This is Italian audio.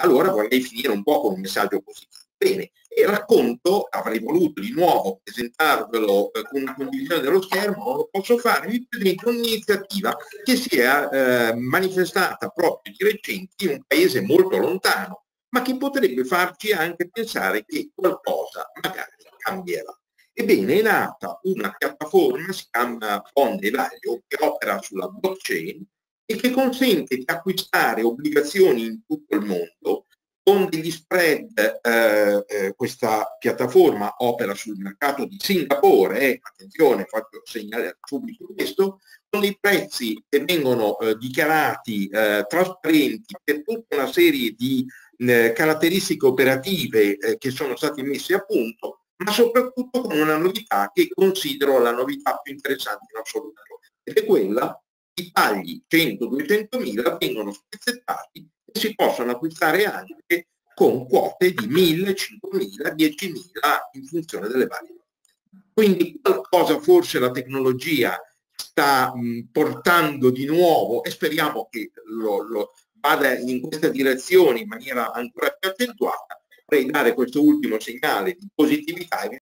allora vorrei finire un po' con un messaggio positivo. Bene, e racconto, avrei voluto di nuovo presentarvelo con condivisione dello schermo, non lo posso fare, vi presento un'iniziativa che si è manifestata proprio di recente in un paese molto lontano, ma che potrebbe farci anche pensare che qualcosa magari cambierà. Ebbene, è nata una piattaforma, si chiama Ponte Value, che opera sulla blockchain e che consente di acquistare obbligazioni in tutto il mondo con degli spread. Questa piattaforma opera sul mercato di Singapore, attenzione, faccio segnalare subito questo, con dei prezzi che vengono dichiarati trasparenti per tutta una serie di caratteristiche operative che sono state messe a punto, ma soprattutto con una novità che considero la novità più interessante in assoluto, ed è quella: i tagli 100-200 mila vengono spezzettati e si possono acquistare anche con quote di 1000, 5000, 10.000 in funzione delle varie. Quindi qualcosa forse la tecnologia sta portando di nuovo, e speriamo che lo vada in questa direzione in maniera ancora più accentuata. Vorrei dare questo ultimo segnale di positività